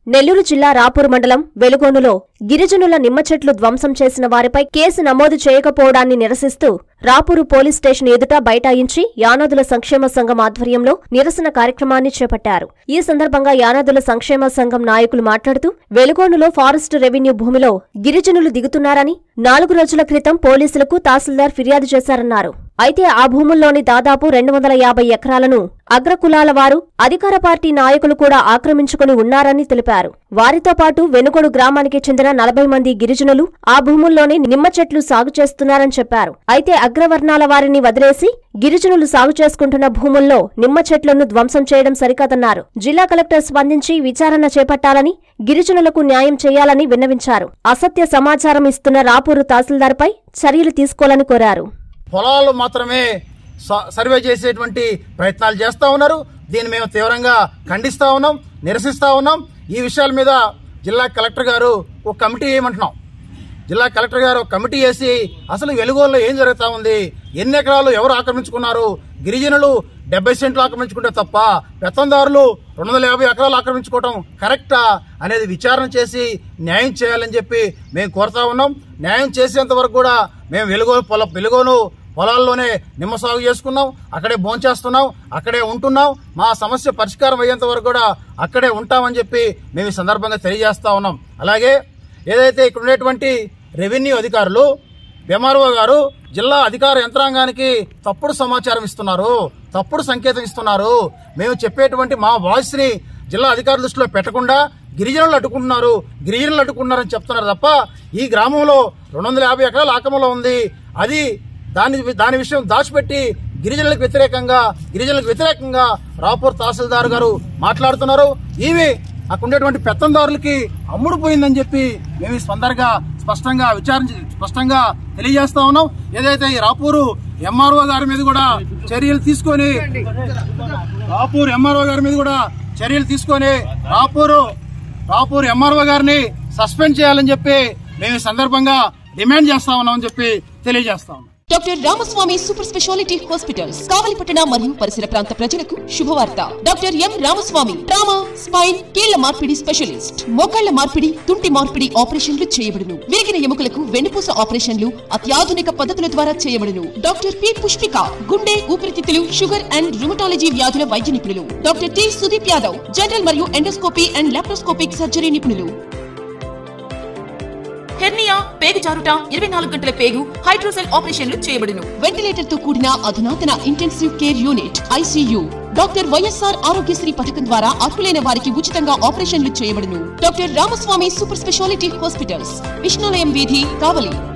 నెల్లూరు జిల్లా రాపూర్ మండలం వెలుగోనులో గిరిజనుల నిమ్మ చెట్లు ధ్వంసం చేసిన వారిపై కేసు నమోదు చేయకపోవడాన్ని నిరసిస్తూ రాపూరు పోలీస్ స్టేషన్ ఎదుట బైఠాయించి యానాదుల సంక్షేమ సంఘం ఆధ్వర్యంలో నిరసన కార్యక్రమాన్ని చేపట్టారు. ఈ సందర్భంగా యానాదుల సంక్షేమ సంఘం నాయకులు మాట్లాడుతూ వెలుగోనులో ఫారెస్ట్ రెవెన్యూ భూమిలో గిరిజనులు దిగుతున్నారని 4 రోజుల క్రితం పోలీసులకు తహసీల్దార్ ఫిర్యాదు చేశారన్నారు. అయితే ఆ భూముల్లోని దాదాపు 250 ఎకరాలను అగ్రకులాల వారు, అధికార పార్టీ నాయకులు కూడా ఆక్రమించుకుని ఉన్నారని తెలిపారు. వారితో పాటు వెనుగొడు గ్రామానికి చెందిన 40 మంది గిరిజనులు ఆ భూముల్లోనే నిమ్మ చెట్లు సాగు చేస్తున్నారని చెప్పారు. అయితే అగ్రవర్ణాల వారిని వదిలేసి గిరిజనులు సాగు చేసుకుంటున్న భూముల్లో నిమ్మ చెట్లను ధ్వంసం చేయడం సరికాదన్నారు. జిల్లా కలెక్టర్ స్పందించి విచారణ చేపట్టాలని, గిరిజనులకు న్యాయం చేయాలని విన్నవించారు. అసత్య సమాచారం ఇస్తున్న రాపూరు తహసీల్దార్పై చర్యలు తీసుకోవాలని కోరారు. పొలాలు మాత్రమే సర్వే చేసేటువంటి ప్రయత్నాలు చేస్తా ఉన్నారు. దీన్ని మేము తీవ్రంగా ఖండిస్తా ఉన్నాం, నిరసిస్తా ఉన్నాం. ఈ విషయాల మీద జిల్లా కలెక్టర్ గారు ఒక కమిటీ వేయమంటున్నాం. జిల్లా కలెక్టర్ గారు కమిటీ వేసి అసలు వెలుగోల్లో ఏం జరుగుతా ఉంది, ఎన్ని ఎకరాలు ఎవరు ఆక్రమించుకున్నారు, గిరిజనులు 70 సెంట్లు ఆక్రమించుకుంటే తప్ప పెత్తందారులు 250 ఎకరాలు ఆక్రమించుకోవడం కరెక్టా అనేది విచారణ చేసి న్యాయం చేయాలని చెప్పి మేము కోరుతా ఉన్నాం. న్యాయం చేసేంత వరకు కూడా మేము వెలుగోను పొలాల్లోనే నిమ్మ సాగు చేసుకున్నాం, అక్కడే భోంచేస్తున్నాం, అక్కడే ఉంటున్నాం. మా సమస్య పరిష్కారం అయ్యేంత వరకు కూడా అక్కడే ఉంటామని చెప్పి మేము ఈ సందర్భంగా తెలియజేస్తా ఉన్నాం. అలాగే ఏదైతే ఇక్కడ ఉండేటువంటి రెవెన్యూ అధికారులు ఎంఆర్ఓ గారు జిల్లా అధికార యంత్రాంగానికి తప్పుడు సమాచారం ఇస్తున్నారు, తప్పుడు సంకేతం ఇస్తున్నారు. మేము చెప్పేటువంటి మా వాయిస్ ని జిల్లా అధికారుల దృష్టిలో పెట్టకుండా గిరిజనులు అడ్డుకున్నారని చెప్తున్నారు తప్ప ఈ గ్రామంలో 250 ఎకరాల ఆక్రమణలో ఉంది. అది దాని విషయం దాచిపెట్టి గిరిజనులకు వ్యతిరేకంగా రాపూర్ తహసీల్దార్ గారు మాట్లాడుతున్నారు. ఇవి అక్కడ ఉండేటువంటి పెత్తందారులకి అమ్ముడు పోయిందని చెప్పి మేము స్పష్టంగా తెలియజేస్తా ఉన్నాం. ఏదైతే ఈ రాపూరు ఎంఆర్ఓ గారి మీద కూడా చర్యలు తీసుకొని రాపూర్ ఎంఆర్ఓ గారిని సస్పెండ్ చేయాలని చెప్పి మేము ఈ సందర్భంగా డిమాండ్ చేస్తా ఉన్నామని చెప్పి తెలియజేస్తా ఉన్నాం. Doctor Ramaswamy super speciality hospitals కావలిపట్టణ మరియు పరిసర ప్రాంత ప్రజలకు శుభవార్త. Doctor M Ramaswamy trauma, spine, కీళ్ల మార్పిడి స్పెషలిస్ట్. మోకాళ్ల మార్పిడి, తుంటి మార్పిడి ఆపరేషన్లు చేయబడును. విరిగిన ఎముకలకు వెన్నుపూస ఆపరేషన్లు అత్యాధునిక పద్ధతుల ద్వారా చేయబడును. డాక్టర్ పి పుష్పిక గుండె, ఊపిరితిత్తులు, షుగర్ అండ్ రుమటాలజీ వ్యాధుల వైద్య నిపుణులు. Doctor T Sudeep Yadav general మరియు ఎండోస్కోపీ అండ్ లాప్రోస్కోపిక్ సర్జరీ నిపుణులు. హెర్నియా, పేగు జారుట, 24 గంటల పేగు, హైడ్రోసెల్ ఆపరేషన్లు చేయబడును. వెంటిలేటర్ తో కూడిన అధునాతన intensive care unit ICU. Doctor YSR Aarogyasri పథకం ద్వారా అర్హులైన వారికి ఉచితంగా ఆపరేషన్లు చేయబడును. Doctor Ramaswamy super speciality hospitals, Vishnulayam వీధి, కావలి.